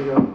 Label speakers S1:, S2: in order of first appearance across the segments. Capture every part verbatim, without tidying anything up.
S1: you go.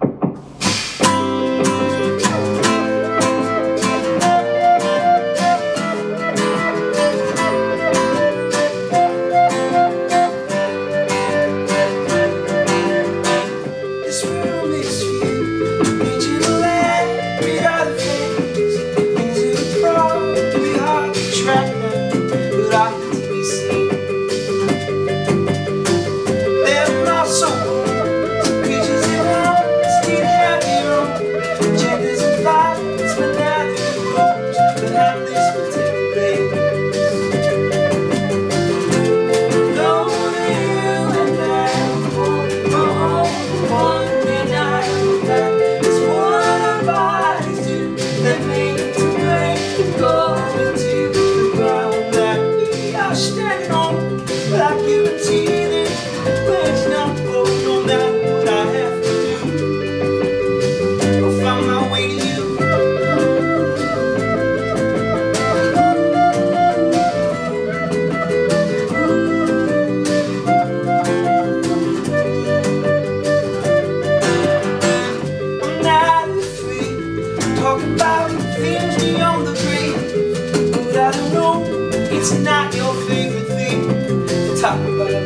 S2: It's not your favorite thing to talk about.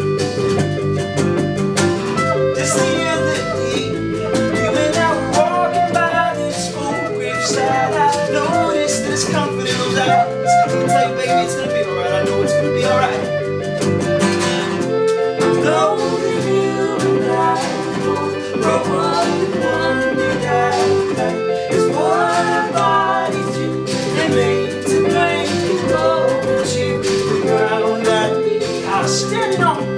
S2: Just the other day, you and I were walking by this old graveside. I noticed this comfort in those eyes. I can tell you, baby, it's gonna be alright. I know it's gonna be alright. Though that you and I broke one one day, it's what our bodies do. They made to make it go. Standing on